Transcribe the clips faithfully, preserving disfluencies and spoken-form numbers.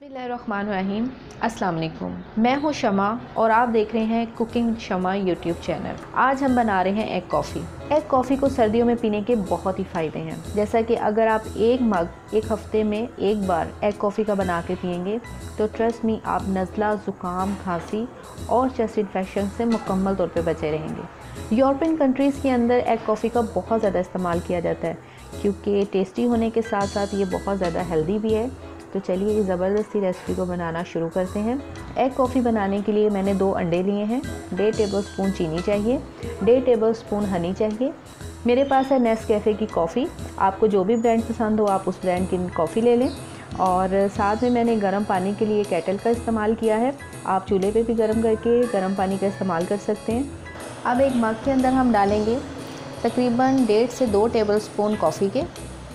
बिस्मिल्लाहिर्रहमानिर्रहीम। अस्सलाम वालेकुम। मैं हूँ शमा और आप देख रहे हैं cooking with Shama YouTube channel. आज हम बना रहे हैं एग कॉफ़ी। एग कॉफ़ी को सर्दियों में पीने के बहुत ही फ़ायदे हैं। जैसा कि अगर आप एक मग एक हफ़्ते में एक बार एग कॉफ़ी का बना के पियेंगे तो ट्रस्ट मी आप नज़ला, ज़ुकाम, खांसी और चेस्ट इन्फेक्शन से मुकम्मल तौर पर बचे रहेंगे। यूरोपियन कंट्रीज़ के अंदर एग कॉफ़ी का बहुत ज़्यादा इस्तेमाल किया जाता है क्योंकि टेस्टी होने के साथ साथ ये बहुत ज़्यादा हेल्दी भी है। तो चलिए इस ज़बरदस्ती रेसिपी को बनाना शुरू करते हैं। एग कॉफ़ी बनाने के लिए मैंने दो अंडे लिए हैं, डेढ़ टेबल स्पून चीनी चाहिए, डेढ़ टेबल स्पून हनी चाहिए। मेरे पास है नेस्कैफ़े की कॉफ़ी, आपको जो भी ब्रांड पसंद हो आप उस ब्रांड की कॉफ़ी ले लें। और साथ में मैंने गर्म पानी के लिए केटल का इस्तेमाल किया है, आप चूल्हे पे भी गर्म करके गर्म पानी का इस्तेमाल कर सकते हैं। अब एक मग के अंदर हम डालेंगे तकरीबन डेढ़ से दो टेबल स्पून कॉफ़ी के।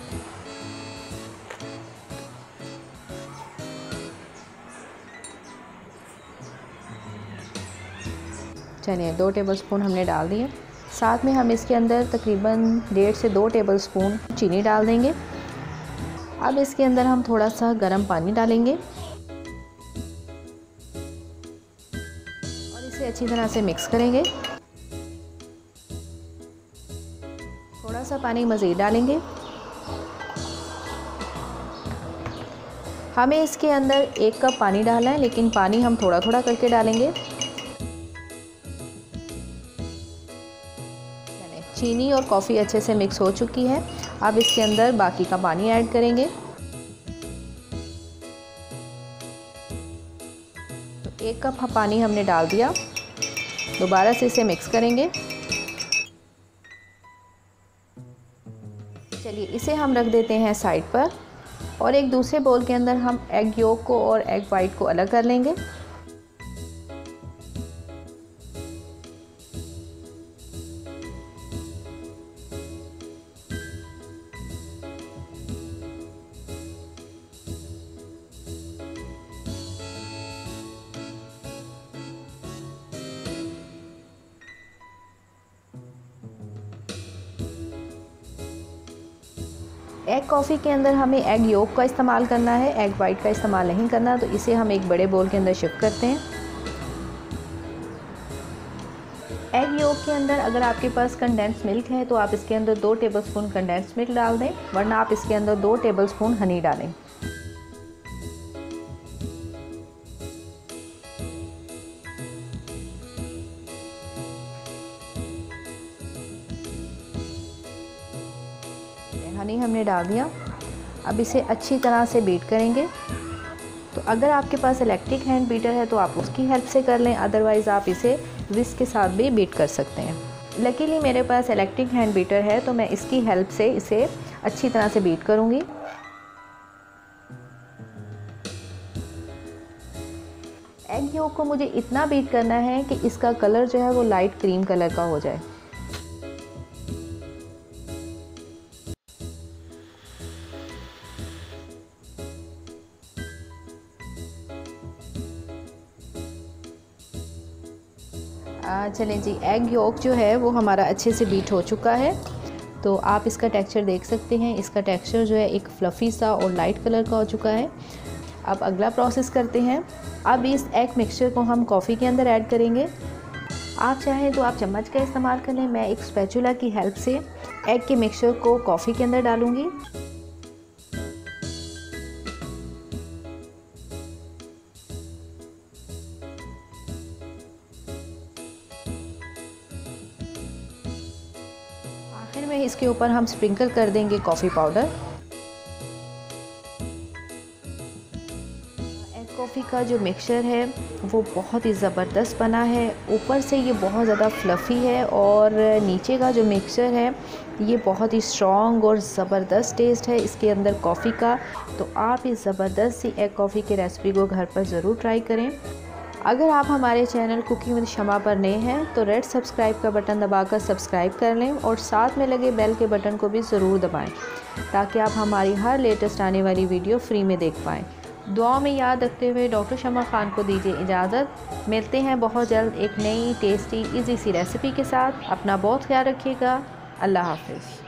चलिए दो टेबलस्पून हमने डाल दिए। साथ में हम इसके अंदर तकरीबन डेढ़ से दो टेबलस्पून चीनी डाल देंगे। अब इसके अंदर हम थोड़ा सा गर्म पानी डालेंगे और इसे अच्छी तरह से मिक्स करेंगे। थोड़ा सा पानी मज़ीद डालेंगे। हमें इसके अंदर एक कप पानी डालना है, लेकिन पानी हम थोड़ा थोड़ा करके डालेंगे। चीनी और कॉफ़ी अच्छे से मिक्स हो चुकी है। अब इसके अंदर बाकी का पानी ऐड करेंगे। तो एक कप पानी हमने डाल दिया। दोबारा से इसे मिक्स करेंगे। चलिए इसे हम रख देते हैं साइड पर और एक दूसरे बोल के अंदर हम एग योक को और एग वाइट को अलग कर लेंगे। एग कॉफ़ी के अंदर हमें एग योक का इस्तेमाल करना है, एग वाइट का इस्तेमाल नहीं करना। तो इसे हम एक बड़े बोल के अंदर शिफ्ट करते हैं। एग योक के अंदर अगर आपके पास कंडेंस मिल्क है तो आप इसके अंदर दो टेबलस्पून कंडेंस मिल्क डाल दें, वरना आप इसके अंदर दो टेबलस्पून हनी डालें। हनी हमने डाल दिया। अब इसे अच्छी तरह से बीट करेंगे। तो अगर आपके पास इलेक्ट्रिक हैंड बीटर है तो आप उसकी हेल्प से कर लें, अदरवाइज़ आप इसे विस्क के साथ भी बीट कर सकते हैं। लकीली मेरे पास इलेक्ट्रिक हैंड बीटर है तो मैं इसकी हेल्प से इसे अच्छी तरह से बीट करूँगी। एग योक को मुझे इतना बीट करना है कि इसका कलर जो है वो लाइट क्रीम कलर का हो जाए। चलें जी, एग योक जो है वो हमारा अच्छे से बीट हो चुका है। तो आप इसका टेक्सचर देख सकते हैं, इसका टेक्सचर जो है एक फ्लफ़ी सा और लाइट कलर का हो चुका है। अब अगला प्रोसेस करते हैं। अब इस एग मिक्सचर को हम कॉफ़ी के अंदर ऐड करेंगे। आप चाहें तो आप चम्मच का इस्तेमाल कर लें, मैं एक स्पैचुला की हेल्प से एग के मिक्सचर को कॉफ़ी के अंदर डालूँगी। आखिर में इसके ऊपर हम स्प्रिंकल कर देंगे कॉफ़ी पाउडर। एग कॉफ़ी का जो मिक्सचर है वो बहुत ही ज़बरदस्त बना है। ऊपर से ये बहुत ज़्यादा फ्लफ़ी है और नीचे का जो मिक्सचर है ये बहुत ही स्ट्रॉन्ग और ज़बरदस्त टेस्ट है इसके अंदर कॉफ़ी का। तो आप इस ज़बरदस्त सी एग कॉफ़ी की रेसिपी को घर पर ज़रूर ट्राई करें। अगर आप हमारे चैनल कुकिंग विद शमा पर नए हैं तो रेड सब्सक्राइब का बटन दबाकर सब्सक्राइब कर लें और साथ में लगे बेल के बटन को भी ज़रूर दबाएं ताकि आप हमारी हर लेटेस्ट आने वाली वीडियो फ्री में देख पाएँ। दुआ में याद रखते हुए डॉक्टर शमा खान को दीजिए इजाज़त। मिलते हैं बहुत जल्द एक नई टेस्टी इजी सी रेसिपी के साथ। अपना बहुत ख्याल रखिएगा। अल्लाह हाफ़िज़।